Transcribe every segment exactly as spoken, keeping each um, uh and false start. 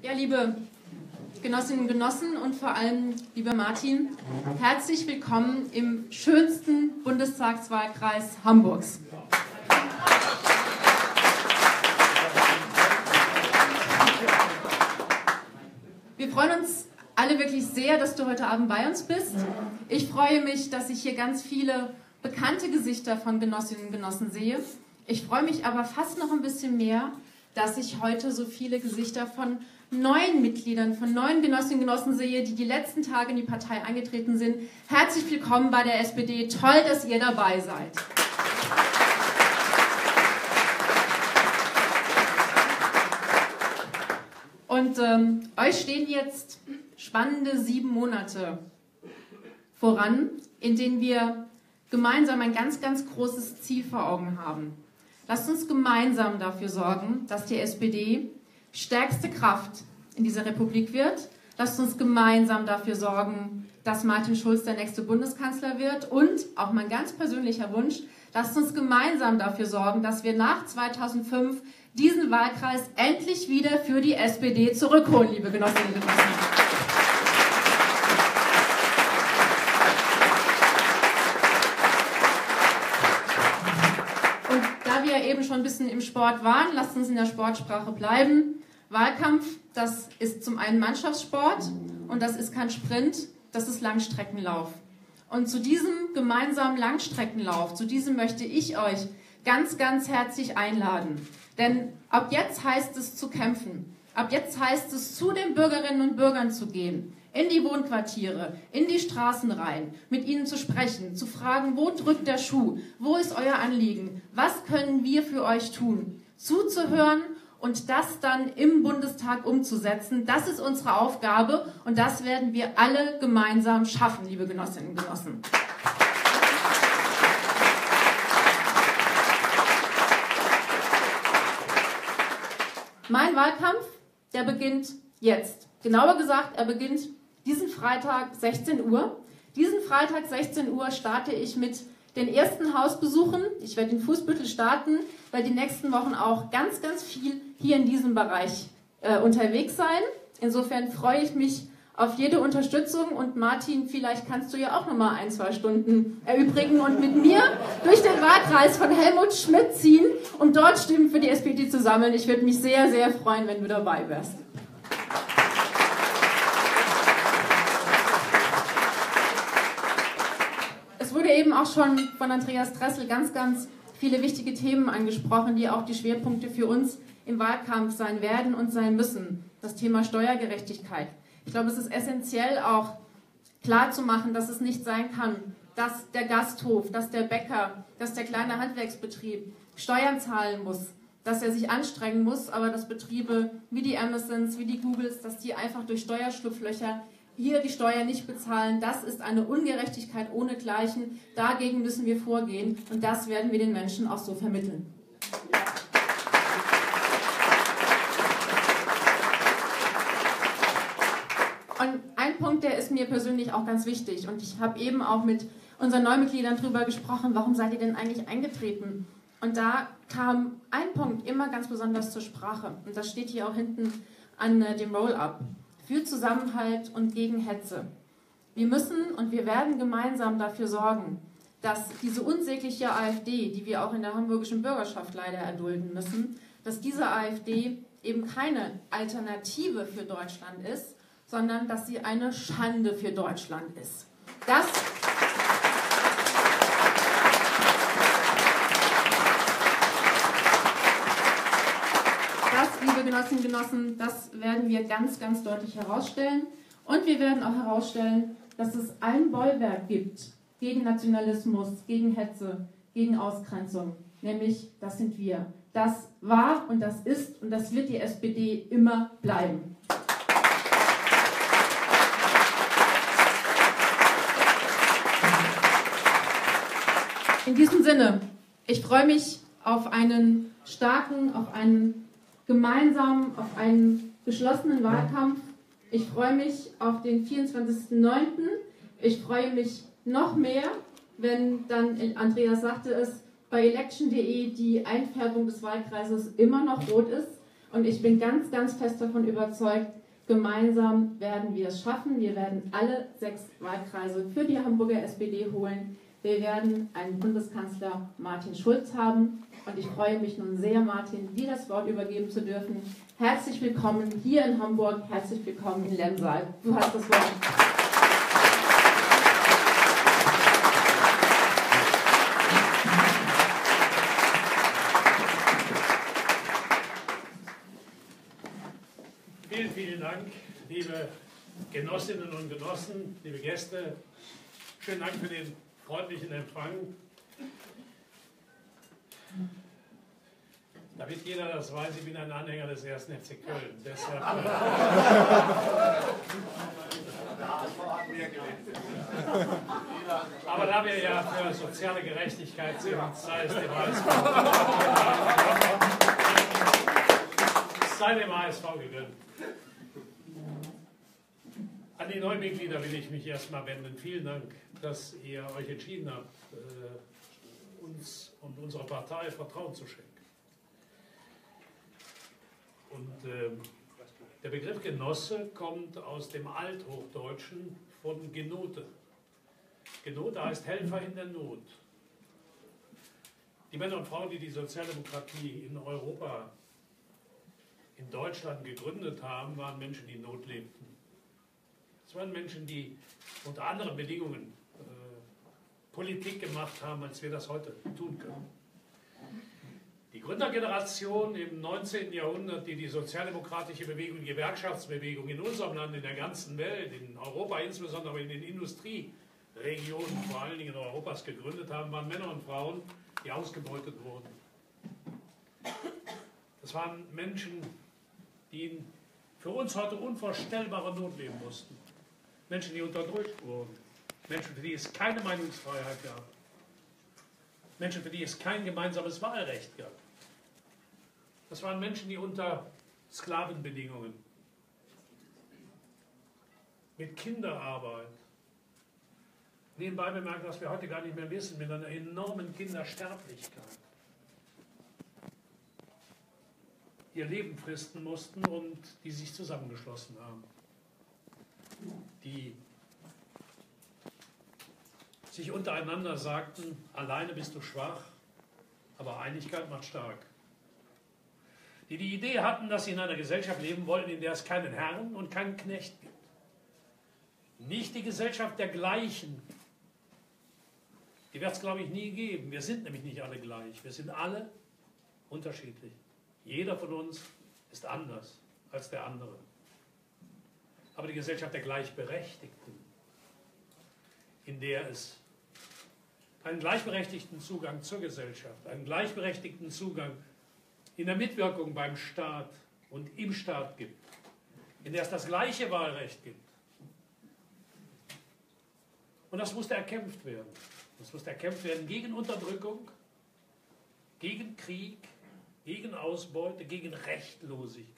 Ja, liebe Genossinnen und Genossen und vor allem lieber Martin, herzlich willkommen im schönsten Bundestagswahlkreis Hamburgs. Wir freuen uns alle wirklich sehr, dass du heute Abend bei uns bist. Ich freue mich, dass ich hier ganz viele bekannte Gesichter von Genossinnen und Genossen sehe. Ich freue mich aber fast noch ein bisschen mehr, dass ich heute so viele Gesichter von neuen Mitgliedern, von neuen Genossinnen und Genossen sehe, die die letzten Tage in die Partei eingetreten sind. Herzlich willkommen bei der S P D. Toll, dass ihr dabei seid. Und ähm, euch stehen jetzt spannende sieben Monate voran, in denen wir gemeinsam ein ganz, ganz großes Ziel vor Augen haben. Lasst uns gemeinsam dafür sorgen, dass die S P D stärkste Kraft in dieser Republik wird. Lasst uns gemeinsam dafür sorgen, dass Martin Schulz der nächste Bundeskanzler wird. Und, auch mein ganz persönlicher Wunsch, lasst uns gemeinsam dafür sorgen, dass wir nach zweitausendfünf diesen Wahlkreis endlich wieder für die S P D zurückholen, liebe Genossinnen und Genossen. Eben schon ein bisschen im Sport waren, lasst uns in der Sportsprache bleiben. Wahlkampf, das ist zum einen Mannschaftssport und das ist kein Sprint, das ist Langstreckenlauf. Und zu diesem gemeinsamen Langstreckenlauf, zu diesem möchte ich euch ganz, ganz herzlich einladen. Denn ab jetzt heißt es zu kämpfen. Ab jetzt heißt es, zu den Bürgerinnen und Bürgern zu gehen, in die Wohnquartiere, in die Straßen rein, mit ihnen zu sprechen, zu fragen, wo drückt der Schuh, wo ist euer Anliegen, was können wir für euch tun, zuzuhören und das dann im Bundestag umzusetzen. Das ist unsere Aufgabe und das werden wir alle gemeinsam schaffen, liebe Genossinnen und Genossen. Mein Wahlkampf, der beginnt jetzt. Genauer gesagt, er beginnt diesen Freitag sechzehn Uhr. Diesen Freitag sechzehn Uhr starte ich mit den ersten Hausbesuchen. Ich werde in Fußbüttel starten, weil die nächsten Wochen auch ganz, ganz viel hier in diesem Bereich äh, unterwegs sein. Insofern freue ich mich auf jede Unterstützung und Martin, vielleicht kannst du ja auch noch mal ein, zwei Stunden erübrigen und mit mir durch den Wahlkreis von Helmut Schmidt ziehen, um dort Stimmen für die S P D zu sammeln. Ich würde mich sehr, sehr freuen, wenn du dabei wärst. Es wurde eben auch schon von Andreas Dressel ganz, ganz viele wichtige Themen angesprochen, die auch die Schwerpunkte für uns im Wahlkampf sein werden und sein müssen. Das Thema Steuergerechtigkeit. Ich glaube, es ist essentiell auch klar zu machen, dass es nicht sein kann, dass der Gasthof, dass der Bäcker, dass der kleine Handwerksbetrieb Steuern zahlen muss, dass er sich anstrengen muss, aber dass Betriebe wie die Amazons, wie die Googles, dass die einfach durch Steuerschlupflöcher hier die Steuer nicht bezahlen. Das ist eine Ungerechtigkeit ohnegleichen. Dagegen müssen wir vorgehen und das werden wir den Menschen auch so vermitteln. Und ein Punkt, der ist mir persönlich auch ganz wichtig und ich habe eben auch mit unseren Neumitgliedern darüber gesprochen, warum seid ihr denn eigentlich eingetreten? Und da kam ein Punkt immer ganz besonders zur Sprache und das steht hier auch hinten an dem Roll-Up. Für Zusammenhalt und gegen Hetze. Wir müssen und wir werden gemeinsam dafür sorgen, dass diese unsägliche AfD, die wir auch in der hamburgischen Bürgerschaft leider erdulden müssen, dass diese AfD eben keine Alternative für Deutschland ist, sondern dass sie eine Schande für Deutschland ist. Das, das, liebe Genossinnen und Genossen, das werden wir ganz, ganz deutlich herausstellen. Und wir werden auch herausstellen, dass es ein Bollwerk gibt gegen Nationalismus, gegen Hetze, gegen Ausgrenzung. Nämlich, das sind wir. Das war und das ist und das wird die S P D immer bleiben. In diesem Sinne, ich freue mich auf einen starken, auf einen gemeinsamen, auf einen geschlossenen Wahlkampf. Ich freue mich auf den vierundzwanzigsten neunten Ich freue mich noch mehr, wenn dann, Andreas sagte es, bei election punkt de die Einfärbung des Wahlkreises immer noch rot ist. Und ich bin ganz, ganz fest davon überzeugt, gemeinsam werden wir es schaffen. Wir werden alle sechs Wahlkreise für die Hamburger S P D holen. Wir werden einen Bundeskanzler Martin Schulz haben. Und ich freue mich nun sehr, Martin, dir das Wort übergeben zu dürfen. Herzlich willkommen hier in Hamburg, herzlich willkommen in Lemsal. Du hast das Wort. Vielen, vielen Dank, liebe Genossinnen und Genossen, liebe Gäste. Schönen Dank für den freundlichen Empfang. Damit jeder das weiß, ich bin ein Anhänger des ersten F C Köln. Deshalb, äh Aber da wir ja für soziale Gerechtigkeit sind, sei es dem H S V, sei dem H S V gegönnt. An die neuen Mitglieder will ich mich erstmal wenden. Vielen Dank, dass ihr euch entschieden habt, uns und unserer Partei Vertrauen zu schenken. Und äh, der Begriff Genosse kommt aus dem Althochdeutschen von Genote. Genote heißt Helfer in der Not. Die Männer und Frauen, die die Sozialdemokratie in Europa, in Deutschland gegründet haben, waren Menschen, die in Not lebten. Es waren Menschen, die unter anderen Bedingungen äh, Politik gemacht haben, als wir das heute tun können. Die Gründergeneration im neunzehnten Jahrhundert, die die sozialdemokratische Bewegung, die Gewerkschaftsbewegung in unserem Land, in der ganzen Welt, in Europa insbesondere, aber in den Industrieregionen, vor allen Dingen Europas, gegründet haben, waren Männer und Frauen, die ausgebeutet wurden. Das waren Menschen, die in für uns heute unvorstellbare Not leben mussten. Menschen, die unterdrückt wurden. Menschen, für die es keine Meinungsfreiheit gab. Menschen, für die es kein gemeinsames Wahlrecht gab. Das waren Menschen, die unter Sklavenbedingungen, mit Kinderarbeit, nebenbei bemerkt, was wir heute gar nicht mehr wissen, mit einer enormen Kindersterblichkeit, ihr Leben fristen mussten und die sich zusammengeschlossen haben. Die sich untereinander sagten, alleine bist du schwach, aber Einigkeit macht stark. Die die Idee hatten, dass sie in einer Gesellschaft leben wollten, in der es keinen Herrn und keinen Knecht gibt. Nicht die Gesellschaft der Gleichen. Die wird es, glaube ich, nie geben. Wir sind nämlich nicht alle gleich. Wir sind alle unterschiedlich. Jeder von uns ist anders als der andere. Aber die Gesellschaft der Gleichberechtigten, in der es einen gleichberechtigten Zugang zur Gesellschaft, einen gleichberechtigten Zugang in der Mitwirkung beim Staat und im Staat gibt, in der es das gleiche Wahlrecht gibt. Und das musste erkämpft werden. Das musste erkämpft werden gegen Unterdrückung, gegen Krieg, gegen Ausbeute, gegen Rechtlosigkeit.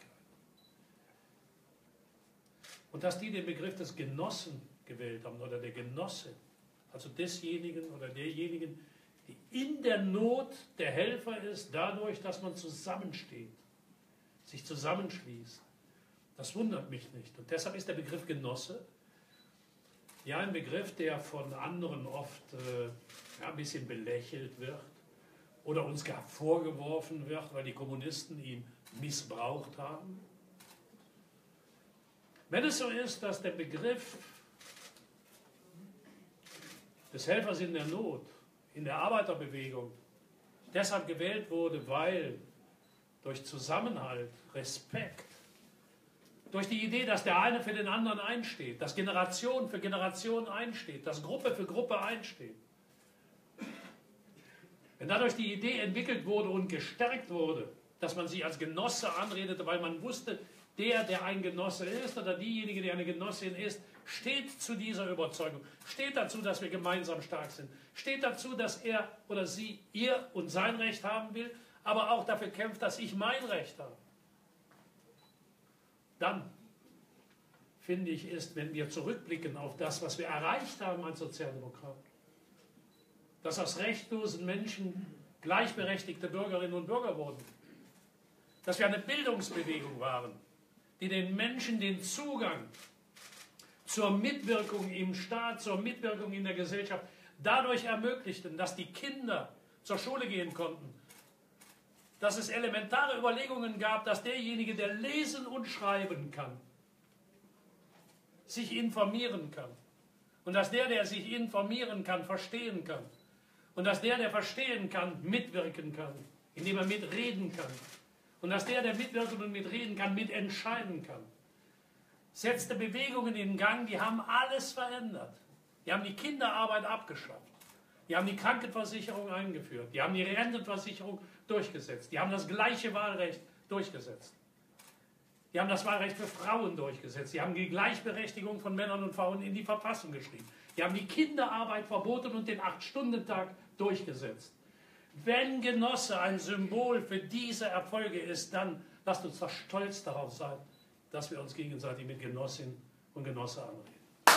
Und dass die den Begriff des Genossen gewählt haben, oder der Genosse, also desjenigen oder derjenigen, die in der Not der Helfer ist, dadurch, dass man zusammensteht, sich zusammenschließt. Das wundert mich nicht. Und deshalb ist der Begriff Genosse ja ein Begriff, der von anderen oft äh, ja, ein bisschen belächelt wird oder uns gar vorgeworfen wird, weil die Kommunisten ihn missbraucht haben. Wenn es so ist, dass der Begriff des Helfers in der Not, in der Arbeiterbewegung, deshalb gewählt wurde, weil durch Zusammenhalt, Respekt, durch die Idee, dass der eine für den anderen einsteht, dass Generation für Generation einsteht, dass Gruppe für Gruppe einsteht. Wenn dadurch die Idee entwickelt wurde und gestärkt wurde, dass man sich als Genosse anredete, weil man wusste, der, der ein Genosse ist oder diejenige, die eine Genossin ist, steht zu dieser Überzeugung, steht dazu, dass wir gemeinsam stark sind, steht dazu, dass er oder sie ihr und sein Recht haben will, aber auch dafür kämpft, dass ich mein Recht habe. Dann, finde ich, ist, wenn wir zurückblicken auf das, was wir erreicht haben als Sozialdemokraten, dass aus rechtlosen Menschen gleichberechtigte Bürgerinnen und Bürger wurden, dass wir eine Bildungsbewegung waren, die den Menschen den Zugang zur Mitwirkung im Staat, zur Mitwirkung in der Gesellschaft dadurch ermöglichten, dass die Kinder zur Schule gehen konnten, dass es elementare Überlegungen gab, dass derjenige, der lesen und schreiben kann, sich informieren kann. Und dass der, der sich informieren kann, verstehen kann. Und dass der, der verstehen kann, mitwirken kann, indem er mitreden kann. Und dass der, der mitwirken und mitreden kann, mitentscheiden kann. Setzte Bewegungen in Gang, die haben alles verändert. Die haben die Kinderarbeit abgeschafft. Die haben die Krankenversicherung eingeführt. Die haben die Rentenversicherung durchgesetzt. Die haben das gleiche Wahlrecht durchgesetzt. Die haben das Wahlrecht für Frauen durchgesetzt. Die haben die Gleichberechtigung von Männern und Frauen in die Verfassung geschrieben. Die haben die Kinderarbeit verboten und den Acht-Stunden-Tag durchgesetzt. Wenn Genosse ein Symbol für diese Erfolge ist, dann lasst uns doch stolz darauf sein, dass wir uns gegenseitig mit Genossinnen und Genossen anreden.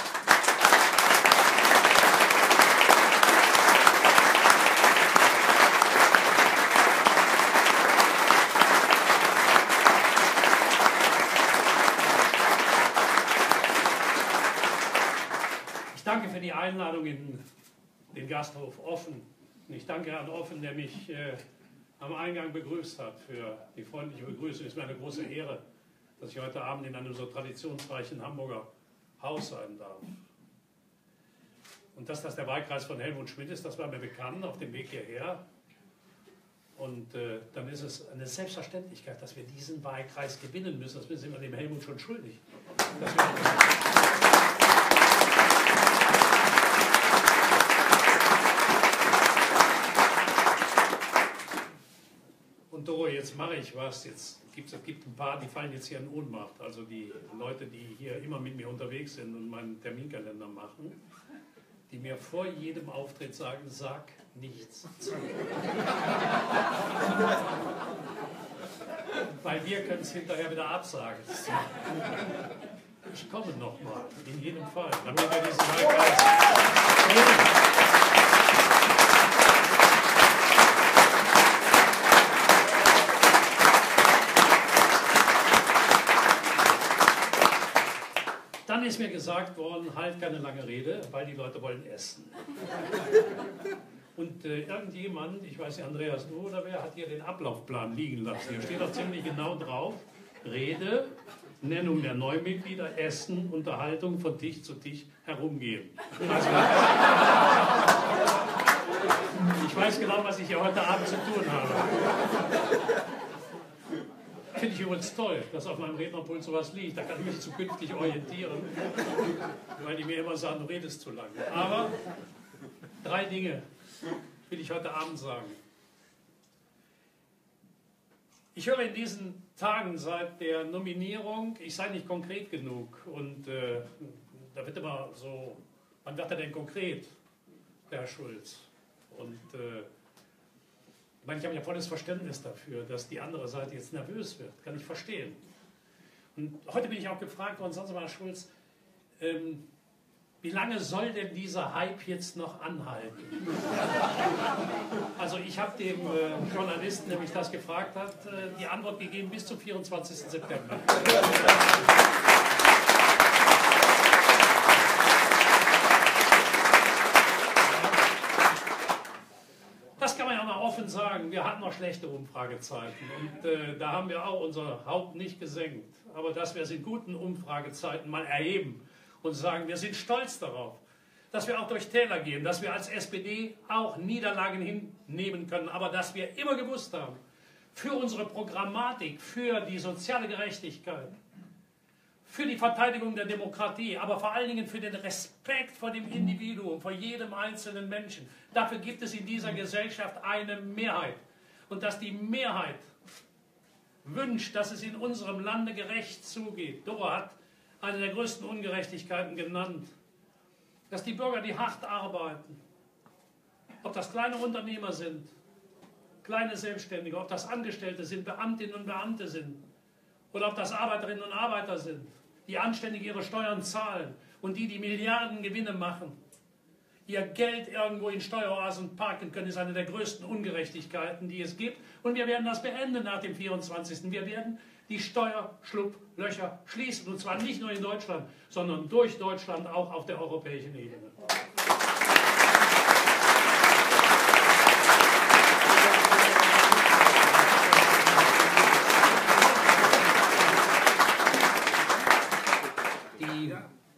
Ich danke für die Einladung in den Gasthof Offen. Und ich danke Herrn Offen, der mich äh, am Eingang begrüßt hat, für die freundliche Begrüßung. Es ist mir eine große Ehre, dass ich heute Abend in einem so traditionsreichen Hamburger Haus sein darf. Und dass das der Wahlkreis von Helmut Schmidt ist, das war mir bekannt auf dem Weg hierher. Und äh, dann ist es eine Selbstverständlichkeit, dass wir diesen Wahlkreis gewinnen müssen. Das sind wir dem Helmut schon schuldig. Dass wir Und Doro, jetzt mache ich was. Jetzt gibt es gibt ein paar, die fallen jetzt hier in Ohnmacht. Also die Leute, die hier immer mit mir unterwegs sind und meinen Terminkalender machen, die mir vor jedem Auftritt sagen, sag nichts zu. Weil wir können es hinterher wieder absagen. Ich komme nochmal, in jedem Fall, damit wir diesen Wahlkreis. Dann ist mir gesagt worden, halt keine lange Rede, weil die Leute wollen essen. Und äh, irgendjemand, ich weiß nicht, Andreas, du oder wer, hat hier den Ablaufplan liegen lassen. Hier steht auch ziemlich genau drauf, Rede, Nennung der Neumitglieder, Essen, Unterhaltung, von Tisch zu Tisch herumgehen. Also, ich weiß genau, was ich hier heute Abend zu tun habe. Finde ich übrigens toll, dass auf meinem Rednerpult sowas liegt. Da kann ich mich zukünftig orientieren, weil die mir immer sagen, du redest zu lange. Aber drei Dinge will ich heute Abend sagen. Ich höre in diesen Tagen seit der Nominierung, ich sei nicht konkret genug. Und äh, da wird immer so, wann wird er denn konkret, der Herr Schulz? Und äh, Ich meine, ich habe ja volles Verständnis dafür, dass die andere Seite jetzt nervös wird. Kann ich verstehen. Und heute bin ich auch gefragt worden, sagen Sie mal, Herr Schulz, ähm, wie lange soll denn dieser Hype jetzt noch anhalten? Also ich habe dem äh, Journalisten, der mich das gefragt hat, äh, die Antwort gegeben bis zum vierundzwanzigsten September. Das kann man ja mal offen sagen, wir hatten noch schlechte Umfragezeiten und äh, da haben wir auch unser Haupt nicht gesenkt. Aber dass wir es in guten Umfragezeiten mal erheben und sagen, wir sind stolz darauf, dass wir auch durch Täler gehen, dass wir als S P D auch Niederlagen hinnehmen können, aber dass wir immer gewusst haben, für unsere Programmatik, für die soziale Gerechtigkeit, für die Verteidigung der Demokratie, aber vor allen Dingen für den Respekt vor dem Individuum, vor jedem einzelnen Menschen. Dafür gibt es in dieser Gesellschaft eine Mehrheit. Und dass die Mehrheit wünscht, dass es in unserem Lande gerecht zugeht. Doro hat eine der größten Ungerechtigkeiten genannt. Dass die Bürger, die hart arbeiten, ob das kleine Unternehmer sind, kleine Selbstständige, ob das Angestellte sind, Beamtinnen und Beamte sind, oder ob das Arbeiterinnen und Arbeiter sind, die anständig ihre Steuern zahlen und die, die Milliarden Gewinne machen, ihr Geld irgendwo in Steueroasen parken können, ist eine der größten Ungerechtigkeiten, die es gibt. Und wir werden das beenden nach dem vierundzwanzigsten Wir werden die Steuerschlupflöcher schließen. Und zwar nicht nur in Deutschland, sondern durch Deutschland auch auf der europäischen Ebene. Die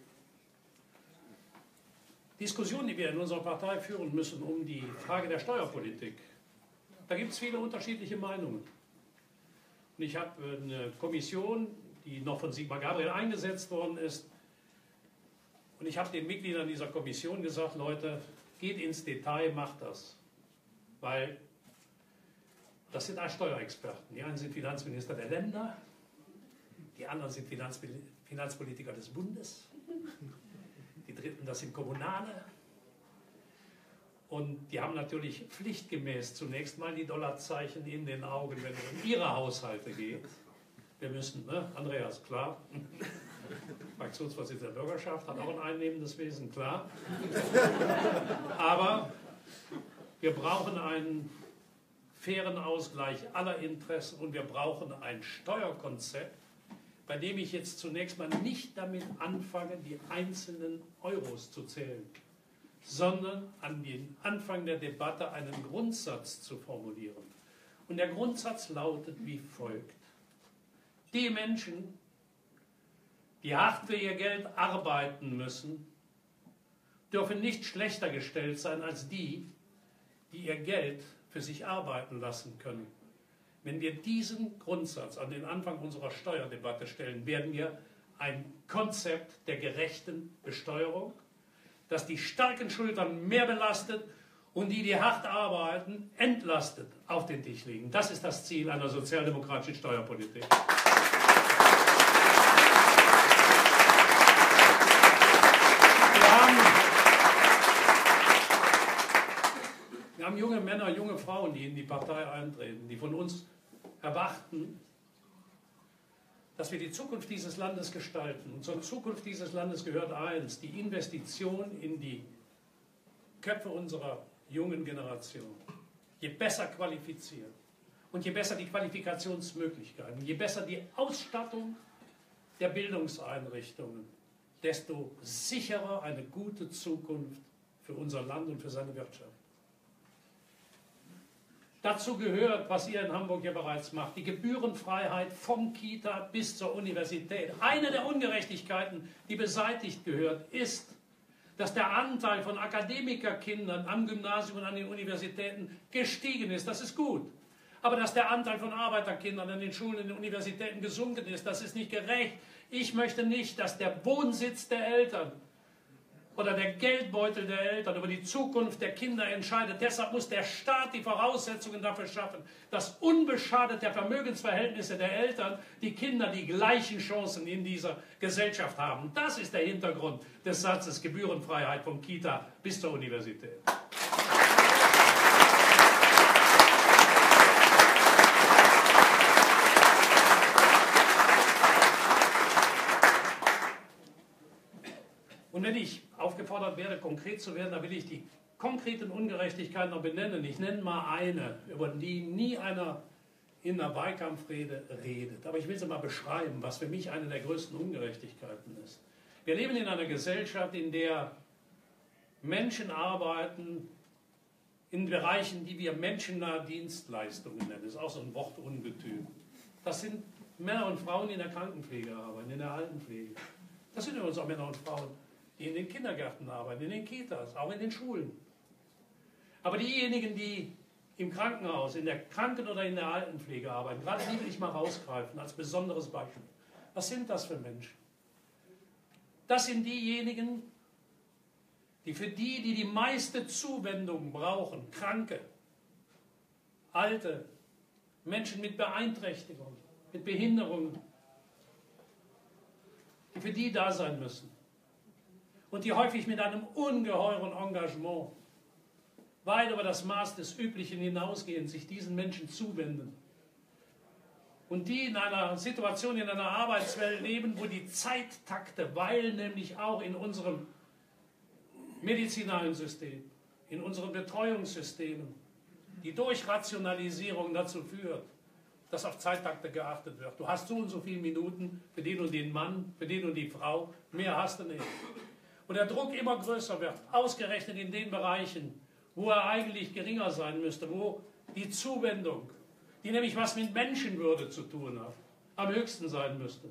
Diskussion, die wir in unserer Partei führen müssen um die Frage der Steuerpolitik, da gibt es viele unterschiedliche Meinungen. Und ich habe eine Kommission, die noch von Sigmar Gabriel eingesetzt worden ist, und ich habe den Mitgliedern dieser Kommission gesagt, Leute, geht ins Detail, macht das. Weil das sind Steuerexperten. Die einen sind Finanzminister der Länder, die anderen sind Finanzpolitiker des Bundes, die dritten, das sind Kommunale. Und die haben natürlich pflichtgemäß zunächst mal die Dollarzeichen in den Augen, wenn es um ihre Haushalte geht. Wir müssen, ne, Andreas, klar, Fraktionsvorsitzender der Bürgerschaft, hat auch ein einnehmendes Wesen, klar. Aber wir brauchen einen fairen Ausgleich aller Interessen und wir brauchen ein Steuerkonzept, bei dem ich jetzt zunächst mal nicht damit anfange, die einzelnen Euros zu zählen, sondern an den Anfang der Debatte einen Grundsatz zu formulieren. Und der Grundsatz lautet wie folgt. Die Menschen, die hart für ihr Geld arbeiten müssen, dürfen nicht schlechter gestellt sein als die, die ihr Geld für sich arbeiten lassen können. Wenn wir diesen Grundsatz an den Anfang unserer Steuerdebatte stellen, werden wir ein Konzept der gerechten Besteuerung, das die starken Schultern mehr belastet und die, die hart arbeiten, entlastet, auf den Tisch legen. Das ist das Ziel einer sozialdemokratischen Steuerpolitik. Wir haben, wir haben junge Männer, junge Frauen, die in die Partei eintreten, die von uns erwarten, dass wir die Zukunft dieses Landes gestalten. Und zur Zukunft dieses Landes gehört eins, die Investition in die Köpfe unserer jungen Generation. Je besser qualifiziert und je besser die Qualifikationsmöglichkeiten, je besser die Ausstattung der Bildungseinrichtungen, desto sicherer eine gute Zukunft für unser Land und für seine Wirtschaft. Dazu gehört, was ihr in Hamburg ja bereits macht, die Gebührenfreiheit vom Kita bis zur Universität. Eine der Ungerechtigkeiten, die beseitigt gehört, ist, dass der Anteil von Akademikerkindern am Gymnasium und an den Universitäten gestiegen ist. Das ist gut. Aber dass der Anteil von Arbeiterkindern an den Schulen und den Universitäten gesunken ist, das ist nicht gerecht. Ich möchte nicht, dass der Wohnsitz der Eltern oder der Geldbeutel der Eltern über die Zukunft der Kinder entscheidet. Deshalb muss der Staat die Voraussetzungen dafür schaffen, dass unbeschadet der Vermögensverhältnisse der Eltern die Kinder die gleichen Chancen in dieser Gesellschaft haben. Das ist der Hintergrund des Satzes Gebührenfreiheit vom Kita bis zur Universität. Und wenn ich aufgefordert werde, konkret zu werden, dann will ich die konkreten Ungerechtigkeiten noch benennen. Ich nenne mal eine, über die nie einer in einer Wahlkampfrede redet. Aber ich will sie mal beschreiben, was für mich eine der größten Ungerechtigkeiten ist. Wir leben in einer Gesellschaft, in der Menschen arbeiten in Bereichen, die wir menschennahe Dienstleistungen nennen. Das ist auch so ein Wortungetüm. Das sind Männer und Frauen, die in der Krankenpflege arbeiten, in der Altenpflege. Das sind übrigens auch Männer und Frauen, die in den Kindergärten arbeiten, in den Kitas, auch in den Schulen. Aber diejenigen, die im Krankenhaus, in der Kranken- oder in der Altenpflege arbeiten, gerade die will ich mal rausgreifen als besonderes Beispiel. Was sind das für Menschen? Das sind diejenigen, die für die, die die meiste Zuwendung brauchen, Kranke, Alte, Menschen mit Beeinträchtigung, mit Behinderungen, die für die da sein müssen. Und die häufig mit einem ungeheuren Engagement weit über das Maß des Üblichen hinausgehen, sich diesen Menschen zuwenden. Und die in einer Situation, in einer Arbeitswelt leben, wo die Zeittakte, weil nämlich auch in unserem medizinalen System, in unseren Betreuungssystemen, die durch Rationalisierung dazu führt, dass auf Zeittakte geachtet wird. Du hast so und so viele Minuten für den und den Mann, für den und die Frau, mehr hast du nicht. Und der Druck immer größer wird, ausgerechnet in den Bereichen, wo er eigentlich geringer sein müsste, wo die Zuwendung, die nämlich was mit Menschenwürde zu tun hat, am höchsten sein müsste.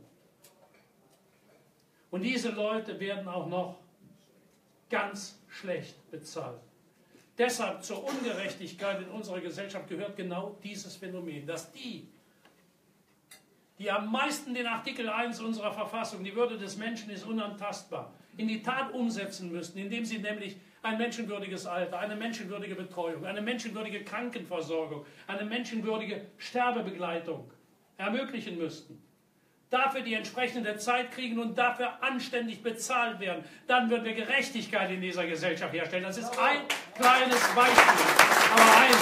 Und diese Leute werden auch noch ganz schlecht bezahlt. Deshalb zur Ungerechtigkeit in unserer Gesellschaft gehört genau dieses Phänomen, dass die, die am meisten den Artikel eins unserer Verfassung, die Würde des Menschen ist unantastbar, in die Tat umsetzen müssten, indem sie nämlich ein menschenwürdiges Alter, eine menschenwürdige Betreuung, eine menschenwürdige Krankenversorgung, eine menschenwürdige Sterbebegleitung ermöglichen müssten. Dafür die entsprechende Zeit kriegen und dafür anständig bezahlt werden. Dann würden wir Gerechtigkeit in dieser Gesellschaft herstellen. Das ist ein kleines Beispiel, aber eins.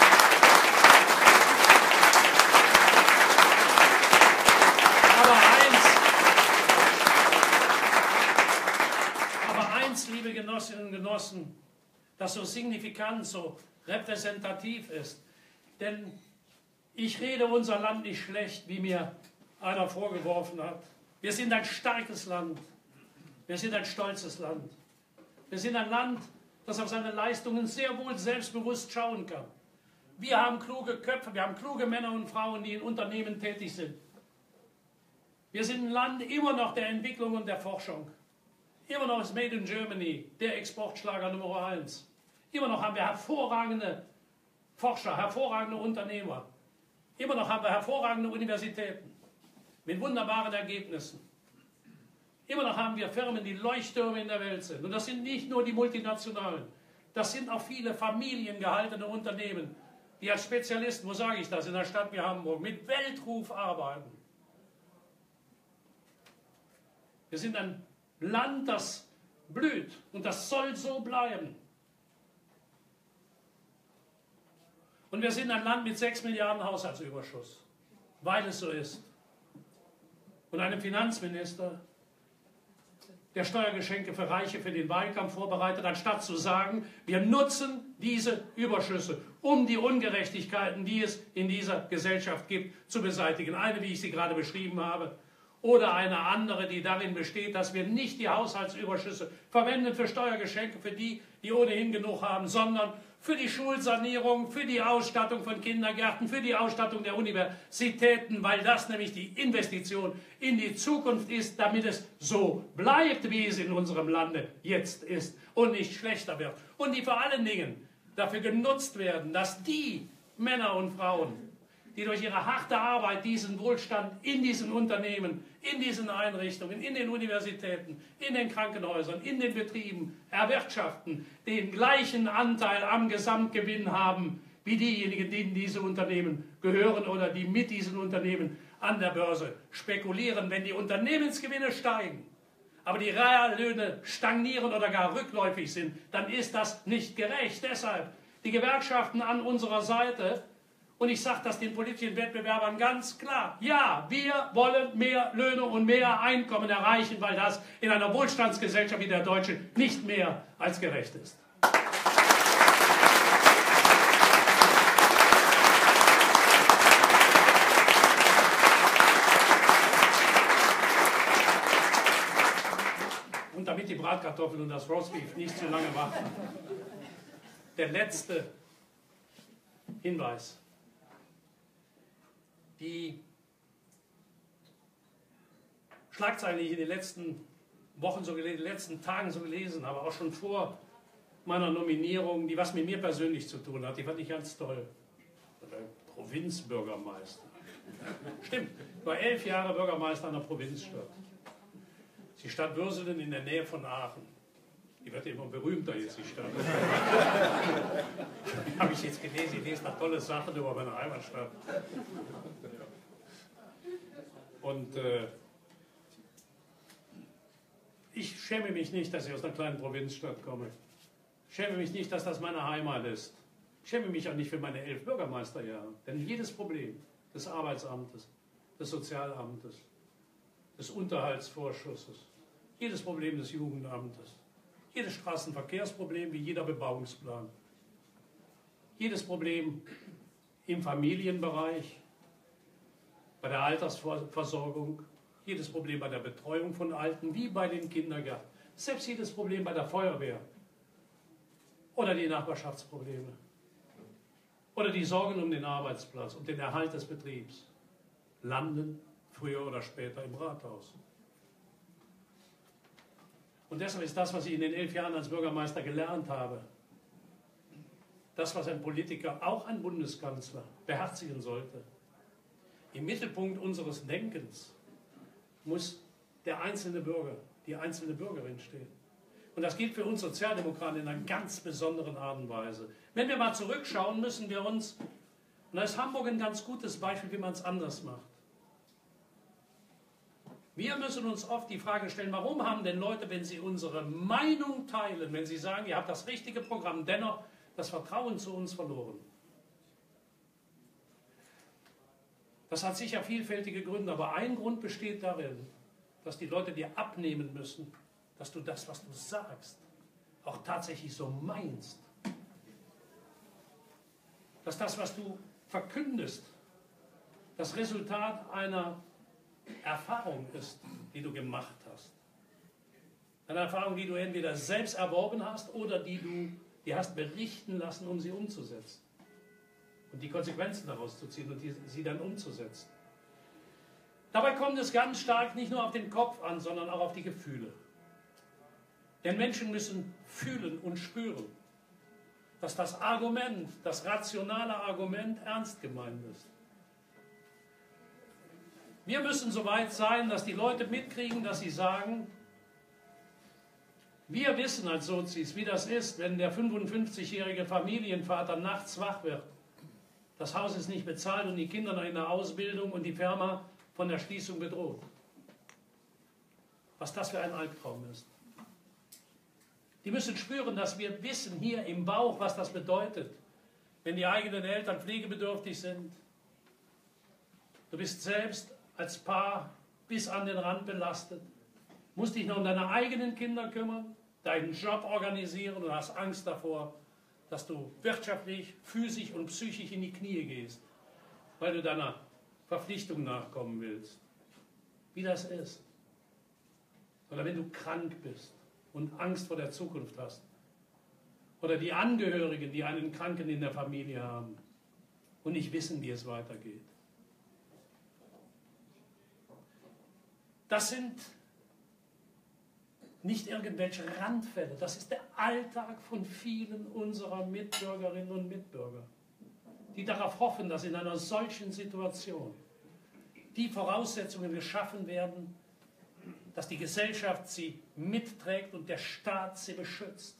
Aber eins. Aber eins, liebe Genossinnen und Genossen, das so signifikant, so repräsentativ ist. Denn ich rede unser Land nicht schlecht, wie mir einer vorgeworfen hat. Wir sind ein starkes Land. Wir sind ein stolzes Land. Wir sind ein Land, das auf seine Leistungen sehr wohl selbstbewusst schauen kann. Wir haben kluge Köpfe, wir haben kluge Männer und Frauen, die in Unternehmen tätig sind. Wir sind ein Land immer noch der Entwicklung und der Forschung. Immer noch ist Made in Germany der Exportschlager Nummer eins. Immer noch haben wir hervorragende Forscher, hervorragende Unternehmer. Immer noch haben wir hervorragende Universitäten mit wunderbaren Ergebnissen. Immer noch haben wir Firmen, die Leuchttürme in der Welt sind. Und das sind nicht nur die Multinationalen. Das sind auch viele familiengehaltene Unternehmen, die als Spezialisten, wo sage ich das, in einer Stadt wie Hamburg, mit Weltruf arbeiten. Wir sind ein Land, das blüht. Und das soll so bleiben. Und wir sind ein Land mit sechs Milliarden Haushaltsüberschuss, weil es so ist. Und einem Finanzminister, der Steuergeschenke für Reiche für den Wahlkampf vorbereitet, anstatt zu sagen, wir nutzen diese Überschüsse, um die Ungerechtigkeiten, die es in dieser Gesellschaft gibt, zu beseitigen. Eine, wie ich sie gerade beschrieben habe, oder eine andere, die darin besteht, dass wir nicht die Haushaltsüberschüsse verwenden für Steuergeschenke für die, die ohnehin genug haben, sondern für die Schulsanierung, für die Ausstattung von Kindergärten, für die Ausstattung der Universitäten, weil das nämlich die Investition in die Zukunft ist, damit es so bleibt, wie es in unserem Lande jetzt ist und nicht schlechter wird. Und die vor allen Dingen dafür genutzt werden, dass die Männer und Frauen, die durch ihre harte Arbeit diesen Wohlstand in diesen Unternehmen, in diesen Einrichtungen, in den Universitäten, in den Krankenhäusern, in den Betrieben erwirtschaften, den gleichen Anteil am Gesamtgewinn haben, wie diejenigen, denen diese Unternehmen gehören oder die mit diesen Unternehmen an der Börse spekulieren. Wenn die Unternehmensgewinne steigen, aber die Reallöhne stagnieren oder gar rückläufig sind, dann ist das nicht gerecht. Deshalb die Gewerkschaften an unserer Seite. Und ich sage das den politischen Wettbewerbern ganz klar. Ja, wir wollen mehr Löhne und mehr Einkommen erreichen, weil das in einer Wohlstandsgesellschaft wie der deutschen nicht mehr als gerecht ist. Und damit die Bratkartoffeln und das Roastbeef nicht zu lange warten, der letzte Hinweis. Die Schlagzeilen, die ich in den letzten Wochen so gelesen, in den letzten Tagen so gelesen habe, auch schon vor meiner Nominierung, die was mit mir persönlich zu tun hat, die fand ich ganz toll. Der Provinzbürgermeister. Stimmt, ich war elf Jahre Bürgermeister einer Provinzstadt. Die Stadt Würselen in der Nähe von Aachen. Die wird immer berühmter jetzt, die Stadt. Habe ich jetzt gelesen, ich lese noch tolle Sachen über meine Heimatstadt. Und äh, ich schäme mich nicht, dass ich aus einer kleinen Provinzstadt komme. Ich schäme mich nicht, dass das meine Heimat ist. Ich schäme mich auch nicht für meine elf Bürgermeisterjahre. Denn jedes Problem des Arbeitsamtes, des Sozialamtes, des Unterhaltsvorschusses, jedes Problem des Jugendamtes, Jedes Straßenverkehrsproblem wie jeder Bebauungsplan. Jedes Problem im Familienbereich, bei der Altersversorgung, jedes Problem bei der Betreuung von Alten, wie bei den Kindergärten, selbst jedes Problem bei der Feuerwehr oder die Nachbarschaftsprobleme oder die Sorgen um den Arbeitsplatz, um den Erhalt des Betriebs, landen früher oder später im Rathaus. Und deshalb ist das, was ich in den elf Jahren als Bürgermeister gelernt habe, das, was ein Politiker, auch ein Bundeskanzler, beherzigen sollte. Im Mittelpunkt unseres Denkens muss der einzelne Bürger, die einzelne Bürgerin stehen. Und das gilt für uns Sozialdemokraten in einer ganz besonderen Art und Weise. Wenn wir mal zurückschauen, müssen wir uns, und da ist Hamburg ein ganz gutes Beispiel, wie man es anders macht. Wir müssen uns oft die Frage stellen, warum haben denn Leute, wenn sie unsere Meinung teilen, wenn sie sagen, ihr habt das richtige Programm, dennoch das Vertrauen zu uns verloren? Das hat sicher vielfältige Gründe, aber ein Grund besteht darin, dass die Leute dir abnehmen müssen, dass du das, was du sagst, auch tatsächlich so meinst. Dass das, was du verkündest, das Resultat einer Erfahrung ist, die du gemacht hast. Eine Erfahrung, die du entweder selbst erworben hast oder die du dir hast berichten lassen, um sie umzusetzen. Und die Konsequenzen daraus zu ziehen und die, sie dann umzusetzen. Dabei kommt es ganz stark nicht nur auf den Kopf an, sondern auch auf die Gefühle. Denn Menschen müssen fühlen und spüren, dass das Argument, das rationale Argument ernst gemeint ist. Wir müssen so weit sein, dass die Leute mitkriegen, dass sie sagen, wir wissen als Sozis, wie das ist, wenn der fünfundfünfzigjährige Familienvater nachts wach wird. Das Haus ist nicht bezahlt und die Kinder noch in der Ausbildung und die Firma von der Schließung bedroht. Was das für ein Albtraum ist. Die müssen spüren, dass wir wissen hier im Bauch, was das bedeutet, wenn die eigenen Eltern pflegebedürftig sind. Du bist selbst als Paar bis an den Rand belastet, musst dich noch um deine eigenen Kinder kümmern, deinen Job organisieren und hast Angst davor, dass du wirtschaftlich, physisch und psychisch in die Knie gehst, weil du deiner Verpflichtung nachkommen willst. Wie das ist. Oder wenn du krank bist und Angst vor der Zukunft hast. Oder die Angehörigen, die einen Kranken in der Familie haben und nicht wissen, wie es weitergeht. Das sind nicht irgendwelche Randfälle, das ist der Alltag von vielen unserer Mitbürgerinnen und Mitbürger, die darauf hoffen, dass in einer solchen Situation die Voraussetzungen geschaffen werden, dass die Gesellschaft sie mitträgt und der Staat sie beschützt.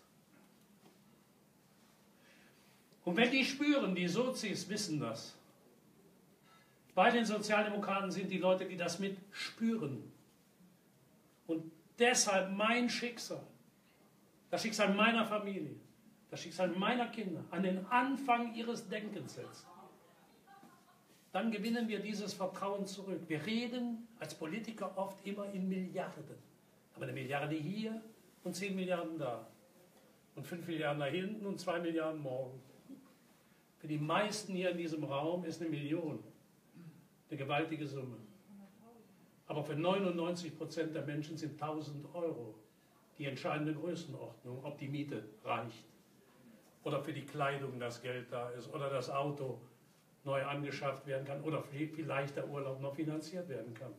Und wenn die spüren, die Sozis wissen das, bei den Sozialdemokraten sind die Leute, die das mitspüren. Und deshalb mein Schicksal, das Schicksal meiner Familie, das Schicksal meiner Kinder an den Anfang ihres Denkens setzt, dann gewinnen wir dieses Vertrauen zurück. Wir reden als Politiker oft immer in Milliarden. Aber eine Milliarde hier und zehn Milliarden da. Und fünf Milliarden da hinten und zwei Milliarden morgen. Für die meisten hier in diesem Raum ist eine Million eine gewaltige Summe. Aber für neunundneunzig Prozent der Menschen sind tausend Euro die entscheidende Größenordnung, ob die Miete reicht oder für die Kleidung das Geld da ist oder das Auto neu angeschafft werden kann oder vielleicht der Urlaub noch finanziert werden kann.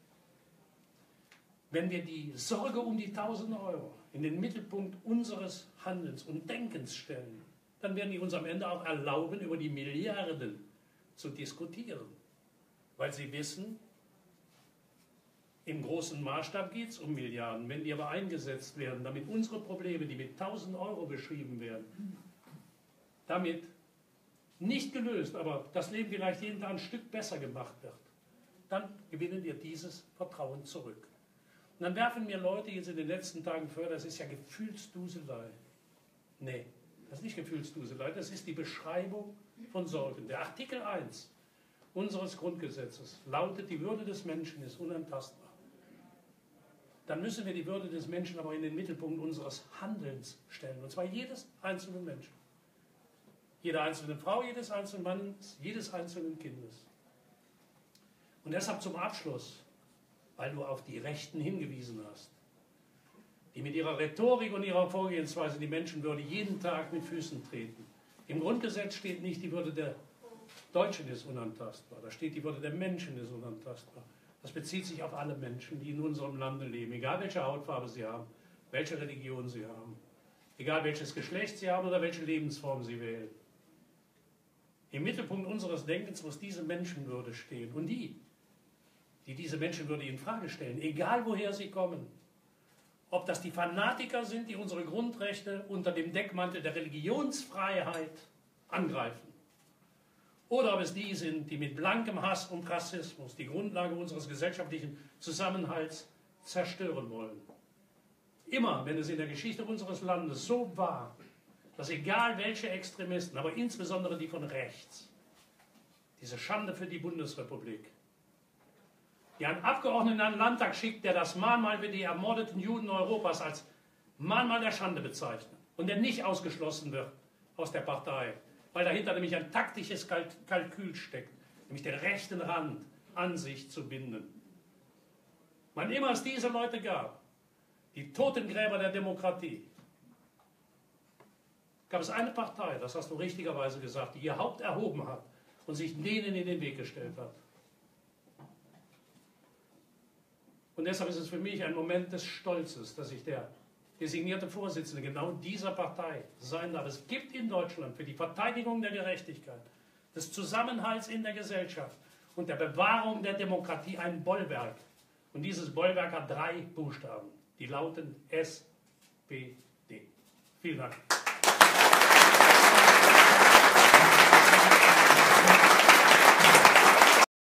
Wenn wir die Sorge um die tausend Euro in den Mittelpunkt unseres Handelns und Denkens stellen, dann werden die uns am Ende auch erlauben, über die Milliarden zu diskutieren. Weil sie wissen, im großen Maßstab geht es um Milliarden. Wenn die aber eingesetzt werden, damit unsere Probleme, die mit tausend Euro beschrieben werden, damit nicht gelöst, aber das Leben vielleicht jeden Tag ein Stück besser gemacht wird, dann gewinnen wir dieses Vertrauen zurück. Und dann werfen mir Leute jetzt in den letzten Tagen vor, das ist ja Gefühlsduselei. Nee, das ist nicht Gefühlsduselei, das ist die Beschreibung von Sorgen. Der Artikel eins unseres Grundgesetzes lautet, die Würde des Menschen ist unantastbar. dann müssen wir die Würde des Menschen aber in den Mittelpunkt unseres Handelns stellen. Und zwar jedes einzelnen Menschen. Jeder einzelnen Frau, jedes einzelnen Mannes, jedes einzelnen Kindes. Und deshalb zum Abschluss, weil du auf die Rechten hingewiesen hast, die mit ihrer Rhetorik und ihrer Vorgehensweise die Menschenwürde jeden Tag mit Füßen treten. Im Grundgesetz steht nicht, die Würde der Deutschen ist unantastbar. Da steht, die Würde der Menschen ist unantastbar. Das bezieht sich auf alle Menschen, die in unserem Lande leben, egal welche Hautfarbe sie haben, welche Religion sie haben, egal welches Geschlecht sie haben oder welche Lebensform sie wählen. Im Mittelpunkt unseres Denkens muss diese Menschenwürde stehen. Und die, die diese Menschenwürde in Frage stellen, egal woher sie kommen, ob das die Fanatiker sind, die unsere Grundrechte unter dem Deckmantel der Religionsfreiheit angreifen, oder ob es die sind, die mit blankem Hass und Rassismus die Grundlage unseres gesellschaftlichen Zusammenhalts zerstören wollen. Immer, wenn es in der Geschichte unseres Landes so war, dass egal welche Extremisten, aber insbesondere die von rechts, diese Schande für die Bundesrepublik, die einen Abgeordneten in einen Landtag schickt, der das Mahnmal für die ermordeten Juden Europas als Mahnmal der Schande bezeichnet und der nicht ausgeschlossen wird aus der Partei, weil dahinter nämlich ein taktisches Kalkül steckt, nämlich den rechten Rand an sich zu binden. Wann immer es diese Leute gab, die Totengräber der Demokratie, gab es eine Partei, das hast du richtigerweise gesagt, die ihr Haupt erhoben hat und sich denen in den Weg gestellt hat. Und deshalb ist es für mich ein Moment des Stolzes, dass ich der designierte Vorsitzende genau dieser Partei sein darf. Es gibt in Deutschland für die Verteidigung der Gerechtigkeit, des Zusammenhalts in der Gesellschaft und der Bewahrung der Demokratie ein Bollwerk. Und dieses Bollwerk hat drei Buchstaben, die lauten S P D. Vielen Dank.